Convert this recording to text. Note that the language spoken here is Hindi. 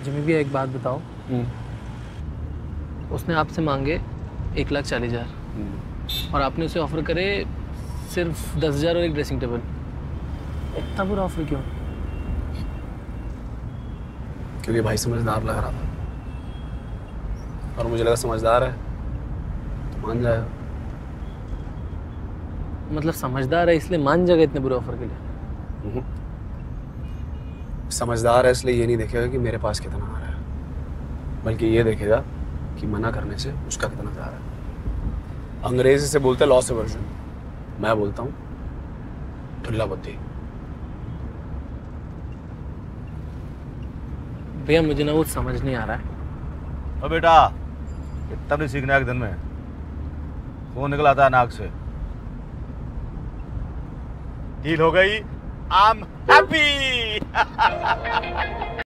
जिमी भी एक बात बताओ, उसने आपसे मांगे 1,40,000 और आपने उसे ऑफर करे सिर्फ 10,000 और एक ड्रेसिंग टेबल। इतना बुरा ऑफर क्यों? क्योंकि भाई समझदार लग रहा था और मुझे लगा समझदार है तो मान जाएगा। मतलब समझदार है इसलिए मान जाएगा इतने बुरे ऑफर के लिए? समझदार है इसलिए ये नहीं देखेगा कि मेरे पास कितना आ रहा है, बल्कि ये देखेगा कि मना करने से उसका कितना जा रहा है। अंग्रेजी से बोलते हैं लॉस एवर्जन, मैं बोलता हूँ ढुल्ला बुद्धि। भैया मुझे ना वो समझ नहीं आ रहा है। ओ बेटा, इतना भी सीखना है एक दिन में? खून निकल आता है नाक से। डील हो गई, आई एम हैप्पी।